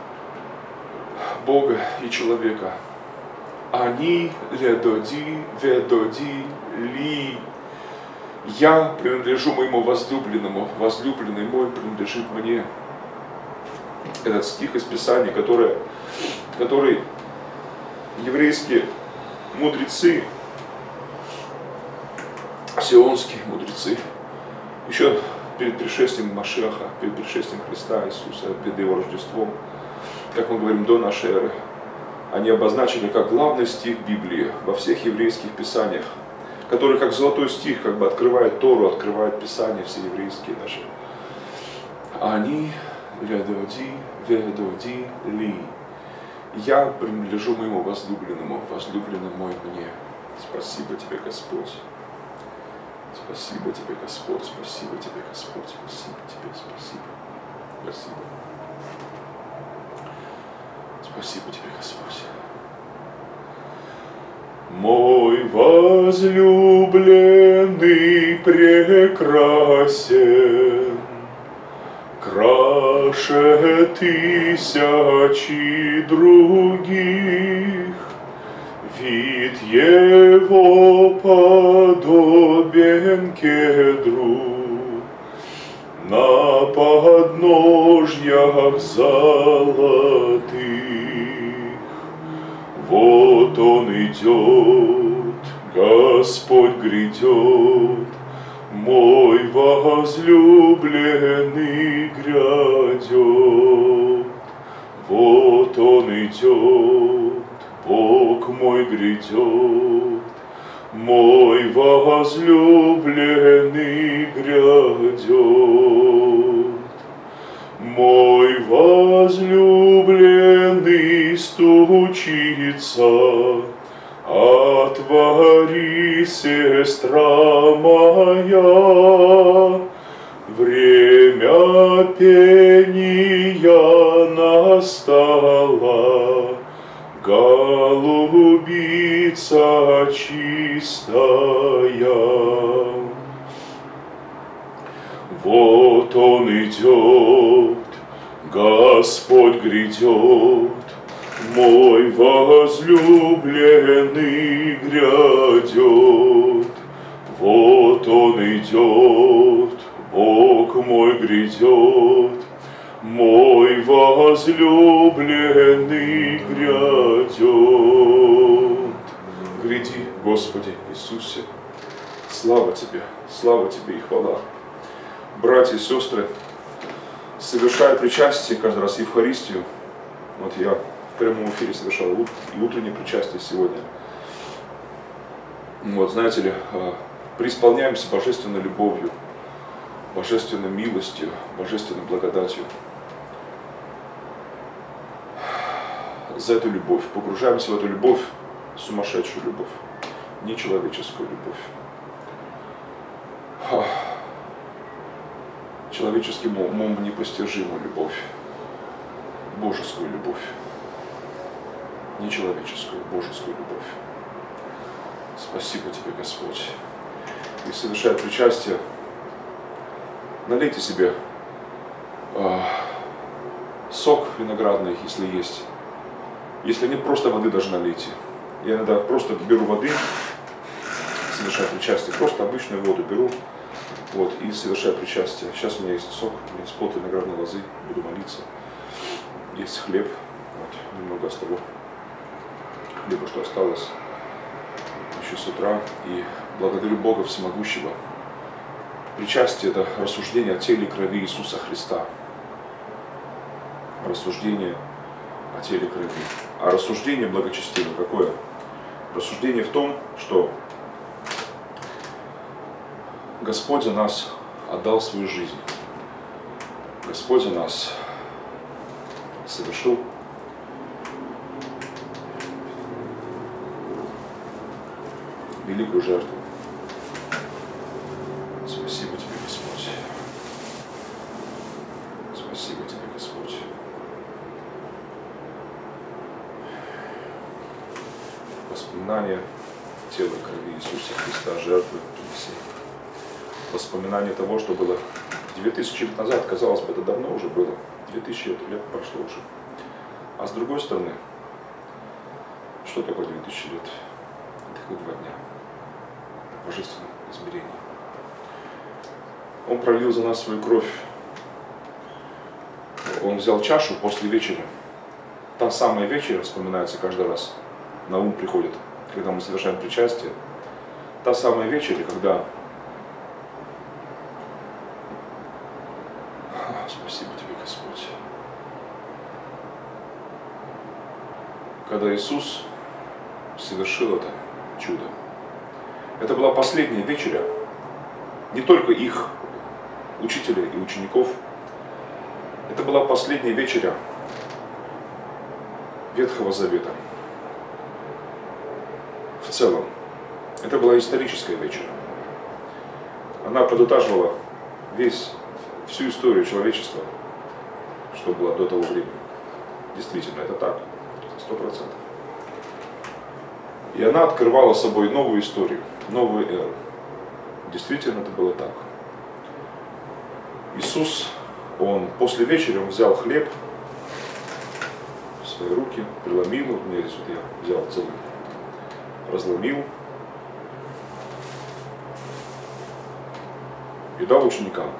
Бога и человека. Они ведоди ли. Я принадлежу моему возлюбленному, возлюбленный мой принадлежит мне. Этот стих из Писания, который еврейские мудрецы, сионские мудрецы, еще перед пришествием Машиаха, перед пришествием Христа Иисуса, перед Его Рождеством, как мы говорим, до нашей эры, они обозначили как главный стих Библии во всех еврейских писаниях, который как золотой стих как бы открывает Тору, открывает Писания все еврейские наши. Они ведоди ли. Я принадлежу моему возлюбленному, возлюбленный мой мне. Спасибо Тебе, Господь. Спасибо Тебе, Господь. Спасибо Тебе, Господь. Спасибо Тебе, спасибо. Спасибо. Спасибо Тебе, Господь. Мой возлюбленный прекрасен, краше тысячи других, вид его подобен кедру, на подножьях золотых. Вот Он идет, Господь грядет, мой возлюбленный грядет. Вот Он идет, Бог мой грядет, мой возлюбленный грядет. Мой возлюбленный стучится, отвори, сестра моя, время пения настало, голубица чистая. Вот Он идет, Господь грядет, мой возлюбленный грядет. Вот Он идет, Бог мой грядет, мой возлюбленный грядет. Гряди, Господи Иисусе, слава Тебе и хвала. Братья и сестры, совершая причастие, каждый раз Евхаристию, вот я в прямом эфире совершал и утреннее причастие сегодня. Вот, знаете ли, преисполняемся божественной любовью, божественной милостью, божественной благодатью. За эту любовь, погружаемся в эту любовь, сумасшедшую любовь, нечеловеческую любовь. Человеческим умом непостижимую любовь, божескую любовь, нечеловеческую, божескую любовь. Спасибо Тебе, Господь. И совершая причастие, налейте себе сок виноградный, если есть. Если нет, просто воды даже налейте. Я иногда просто беру воды, совершаю причастие, просто обычную воду беру, вот, и совершаю причастие. Сейчас у меня есть сок, у меня есть плод виноградной лозы, буду молиться. Есть хлеб, вот, немного с того хлеба, что осталось еще с утра. И благодарю Бога Всемогущего. Причастие – это рассуждение о теле и крови Иисуса Христа. Рассуждение о теле и крови. А рассуждение благочестивое какое? Рассуждение в том, что Господь за нас отдал свою жизнь. Господь за нас совершил великую жертву. Спасибо тебе, Господь. Спасибо тебе, Господь. Воспоминание тела и крови Иисуса Христа, жертвы принесения. Воспоминание того, что было 2000 лет назад, казалось бы, это давно уже было. 2000 лет прошло уже. А с другой стороны, что такое 2000 лет? Это как 2 дня. Божественное измерение. Он пролил за нас свою кровь. Он взял чашу после вечери. Та самая вечеря вспоминается каждый раз. На ум приходит, когда мы совершаем причастие. Та самая вечеря, когда... Спасибо тебе, Господь. Когда Иисус совершил это чудо. Это была последняя вечеря не только их, учителя и учеников. Это была последняя вечеря Ветхого Завета. В целом. Это была историческая вечеря. Она подытаживала всю историю человечества, что было до того времени. Действительно, это так. 100%. И она открывала собой новую историю, новую эру. Действительно, это было так. Иисус, Он после вечери, Он взял хлеб в свои руки, преломил, у меня здесь вот я взял целый, разломил и дал ученикам.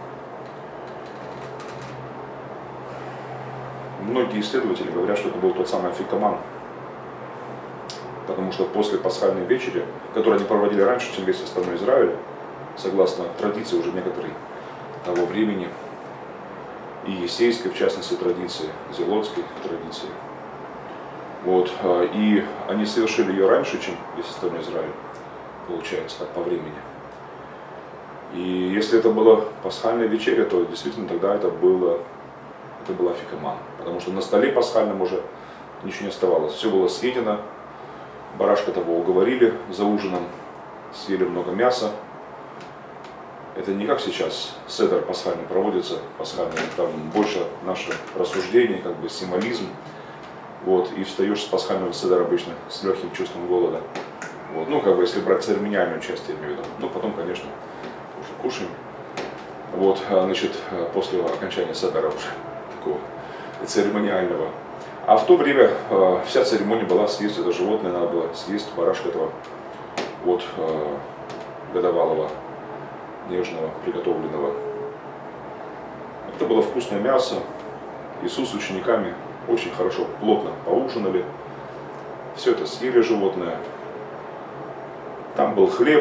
Многие исследователи говорят, что это был тот самый афикаман, потому что после пасхальной вечери, которую они проводили раньше, чем весь остальной Израиль, согласно традиции уже некоторой того времени, и есейской, в частности, традиции, зелотской традиции. Вот, и они совершили ее раньше, чем весь остальной Израиль, получается, так по времени. И если это была пасхальная вечеря, то действительно тогда это был афикаман, потому что на столе пасхальном уже ничего не оставалось, все было съедено, барашка того уговорили за ужином, съели много мяса. Это не как сейчас седер пасхальный проводится, пасхальный, там больше наше рассуждение, как бы символизм. Вот, и встаешь с пасхального седера обычно с легким чувством голода. Вот, ну, как бы, если брать церемониальное участие, я имею в виду. Ну, потом, конечно, уже кушаем. Вот, значит, после окончания седера уже такого церемониального. А в то время вся церемония была съесть это животное, надо было съесть барашка этого вот годовалого, нежного, приготовленного. Это было вкусное мясо. Иисус с учениками очень хорошо, плотно поужинали. Все это съели животное. Там был хлеб,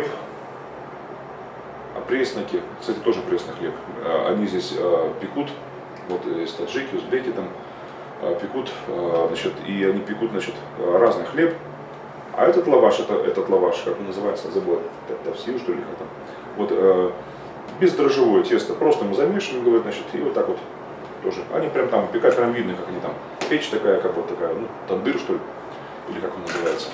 опресноки. Кстати, тоже пресный хлеб. Они здесь пекут. Вот есть таджики, узбеки там пекут, значит, и они пекут, значит, разный хлеб. А этот лаваш, этот лаваш, как он называется, забыл, тавсир, что ли, как там. Вот бездрожжевое тесто, просто мы замешиваем, говорят, значит, и вот так вот тоже. Они прям там пекают, прям видно, как они там, печь такая, как вот такая, ну, тандыр, что ли, или как он называется.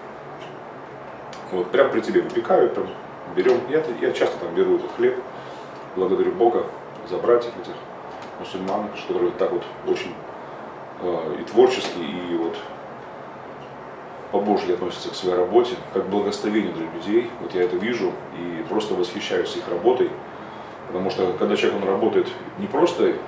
Вот, прям при тебе выпекают, прям берем. Я часто там беру этот хлеб, благодарю Бога за братьев этих мусульман, которые так вот очень и творчески, и вот по-божьи относятся к своей работе, как благословение для людей. Вот я это вижу и просто восхищаюсь их работой, потому что когда человек он работает не просто, это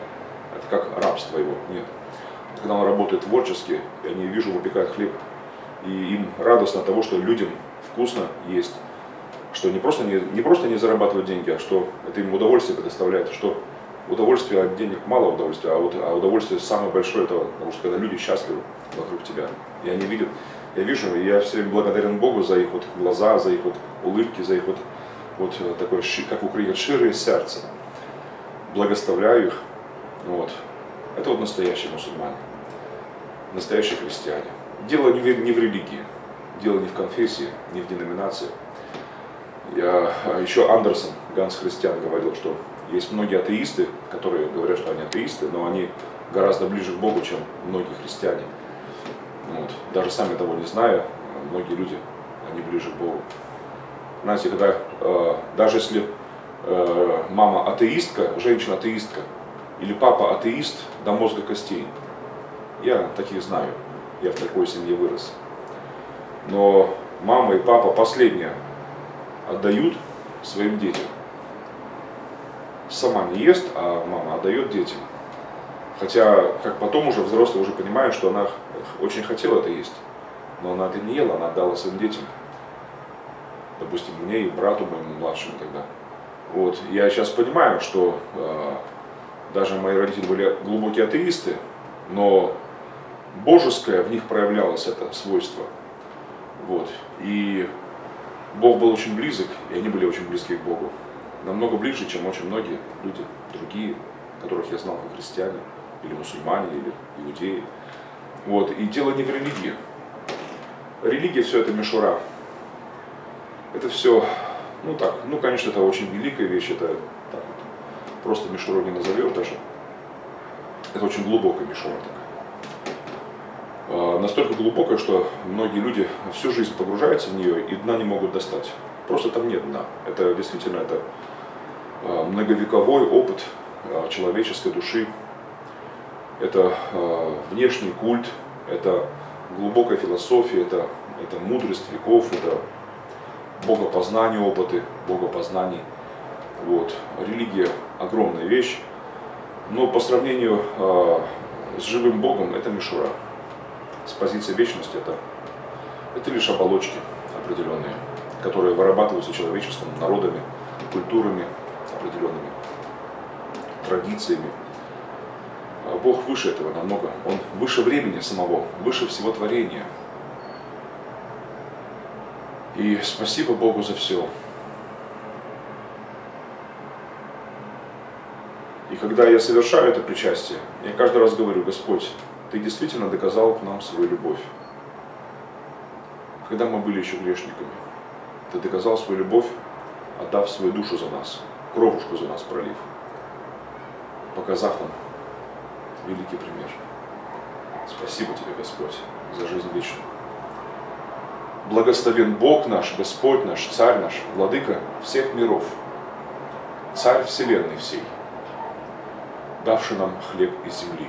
как рабство его, нет. Когда он работает творчески, я не вижу, выпекает хлеб, И им радостно от того, что людям вкусно есть. Что не просто не зарабатывают деньги, а что это им удовольствие предоставляет. Что удовольствие от денег мало удовольствия, а удовольствие самое большое этого. Потому что когда люди счастливы вокруг тебя, и они видят, я вижу, и я все время благодарен Богу за их вот глаза, за их вот улыбки, за их вот такое, как в Украине, широе сердце. Благословляю их. Вот. Это вот настоящие мусульмане, настоящие христиане. Дело не в религии, дело не в конфессии, не в деноминации. Еще Андерсон, Ганс Христиан, говорил, что есть многие атеисты, которые говорят, что они атеисты, но они гораздо ближе к Богу, чем многие христиане. Вот. Даже сами того не зная, многие люди, они ближе к Богу. Знаете, когда даже если мама атеистка, женщина атеистка, или папа атеист до мозга костей, я таких знаю, я в такой семье вырос. Но мама и папа последнее отдают своим детям. Сама не ест, а мама отдает детям. Хотя, как потом уже взрослые уже понимают, что она очень хотела это есть. Но она это не ела, она отдала своим детям. Допустим, мне и брату моему младшему тогда. Вот. Я сейчас понимаю, что даже мои родители были глубокие атеисты, но божеское в них проявлялось это свойство. Вот. И Бог был очень близок, и они были очень близки к Богу. Намного ближе, чем очень многие люди, другие, которых я знал как христиане, или мусульмане, или иудеи. Вот. И дело не в религии. Религия все это мишура. Это все, конечно, это очень великая вещь, это так вот, просто мишурой не назовешь даже. Это очень глубокая мишура такая. Настолько глубокая, что многие люди всю жизнь погружаются в нее и дна не могут достать. Просто там нет дна. Это действительно многовековой опыт человеческой души. Это внешний культ, это глубокая философия, это мудрость веков, это богопознание, опыты богопознаний. Вот. Религия огромная вещь, но по сравнению с живым Богом это мишура. С позиции вечности это лишь оболочки определенные, которые вырабатываются человечеством, народами, культурами определенными, традициями. А Бог выше этого намного, Он выше времени самого, выше всего творения. И спасибо Богу за все. И когда я совершаю это причастие, я каждый раз говорю: Господь, Ты действительно доказал к нам свою любовь. Когда мы были еще грешниками, Ты доказал свою любовь, отдав свою душу за нас, кровушку за нас пролив, показав нам великий пример. Спасибо Тебе, Господь, за жизнь вечную. Благословен Бог наш, Господь наш, Царь наш, Владыка всех миров, Царь вселенной всей, давший нам хлеб из земли.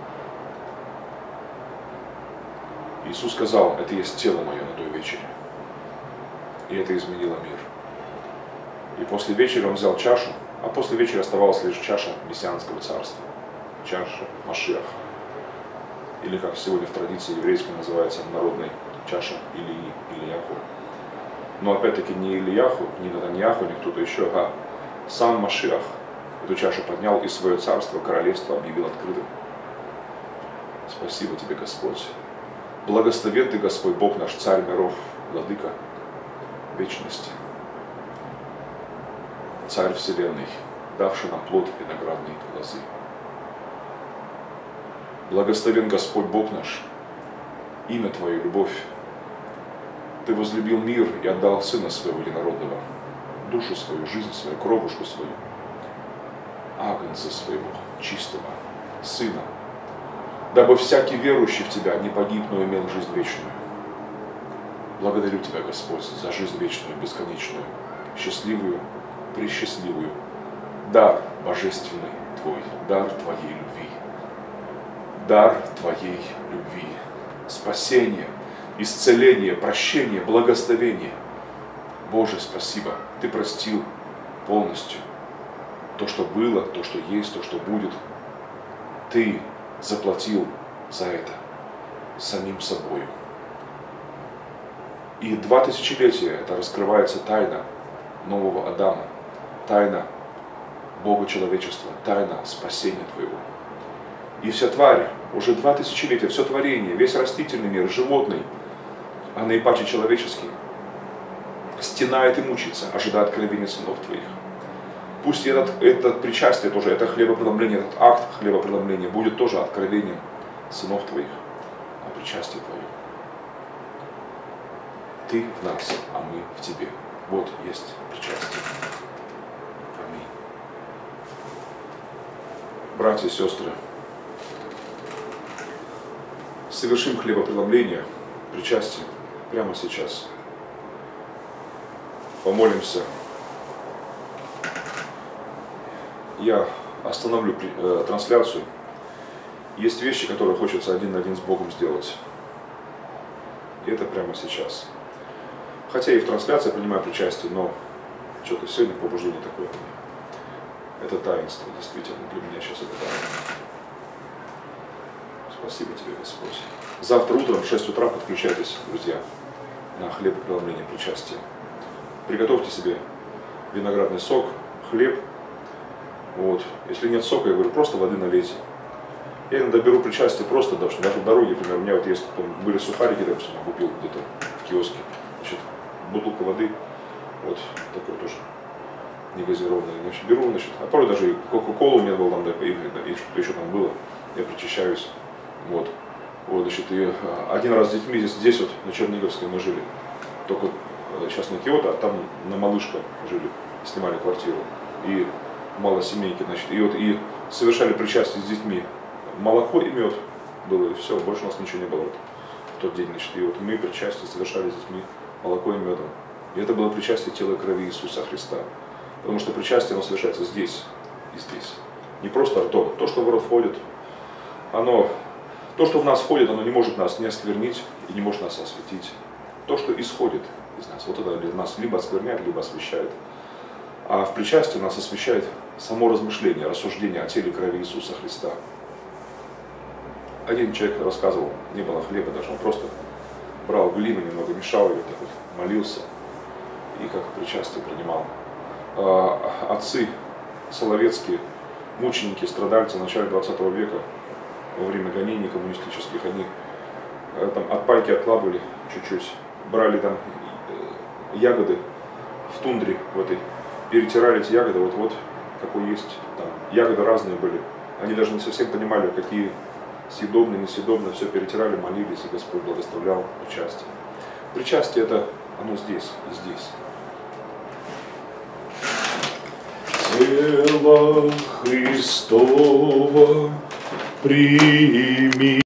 Иисус сказал: это есть тело мое на той вечере. И это изменило мир. И после вечери Он взял чашу, а после вечери оставалась лишь чаша Мессианского царства, чаша Машиаха. Или, как сегодня в традиции еврейской называется, народной чаша Илии, Ильяху. Но опять-таки не Ильяху, не Натаньяху, не кто-то еще, а сам Машиах эту чашу поднял и свое царство, королевство объявил открытым. Спасибо Тебе, Господь. Благословен Ты, Господь, Бог наш, Царь миров, Владыка вечности, Царь вселенной, давший нам плод виноградной лозы. Благословен Господь Бог наш, имя Твое, любовь. Ты возлюбил мир и отдал Сына Своего Единородного, душу свою, жизнь свою, кровушку свою, агнца своего, чистого, Сына, дабы всякий верующий в Тебя не погиб, но имел жизнь вечную. Благодарю Тебя, Господь, за жизнь вечную, бесконечную, счастливую, пресчастливую, дар божественный Твой, дар Твоей любви. Дар Твоей любви, спасение, исцеление, прощение, благословение. Боже, спасибо, Ты простил полностью то, что было, то, что есть, то, что будет. Ты заплатил за это самим собою. И 2 тысячелетия это раскрывается тайна нового Адама, тайна Бога человечества, тайна спасения твоего. И вся тварь, уже 2 тысячелетия, все творение, весь растительный мир, животный, а наипаче человеческий, стенает и мучится, ожидая откровения сынов твоих. Пусть это причастие тоже, это хлебопреломление, этот акт хлебопреломления будет тоже откровением сынов твоих о причастии твоем. Ты в нас, а мы в тебе. Вот есть причастие. Аминь. Братья и сестры, совершим хлебопреломление, причастие прямо сейчас. Помолимся. Я остановлю трансляцию. Есть вещи, которые хочется один на один с Богом сделать. И это прямо сейчас. Хотя и в трансляции принимаю причастие, но что-то сегодня побуждение такое. Это таинство, действительно, для меня сейчас это таинство. Спасибо тебе, Господь. Завтра утром в 6 утра подключайтесь, друзья, на хлебопреломление причастия. Приготовьте себе виноградный сок, хлеб. Вот. Если нет сока, я говорю, просто воды налейте. Я иногда беру причастие просто, даже в дороге, например, у меня вот есть, были сухарики, допустим, я купил где-то в киоске. Значит, бутылка воды, вот такой тоже негазированный. Значит, беру, значит, а порой даже и кока-колу у меня был там, и что-то еще там было, я причащаюсь. Вот. Вот, значит, и один раз с детьми здесь вот на Черниговской мы жили. Только сейчас на Киото, а там на Малышко жили, снимали квартиру. И мало семейки, значит, и совершали причастие с детьми. Молоко и мед было, и все, больше у нас ничего не было вот, в тот день, значит, и вот мы причастие совершали с детьми молоко и медом. И это было причастие тела и крови Иисуса Христа. Потому что причастие, оно совершается здесь и здесь. Не просто ртом. То, что в рот входит, то, что в нас входит, оно не может нас не осквернить и не может нас осветить. То, что исходит из нас, вот это нас либо оскверняет, либо освящает. А в причастии нас освящает само размышление, рассуждение о теле и крови Иисуса Христа. Один человек рассказывал, не было хлеба даже, он просто брал глину, немного мешал ее, так вот, молился и как причастие принимал. Отцы соловецкие, мученики, страдальцы в начале 20 века, во время гонений коммунистических, они там от пальки откладывали чуть-чуть, брали там ягоды в тундре в этой, перетирали эти ягоды, вот какой есть, там ягоды разные были, они даже не совсем понимали, какие съедобные, несъедобные, все перетирали, молились, и Господь благословлял причастие. Причастие это, оно здесь и здесь. Тело Христово прими.